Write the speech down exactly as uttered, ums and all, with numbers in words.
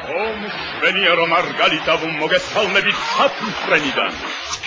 Pomóż Veniero Margalita w mogę salne bit Saturfrenida.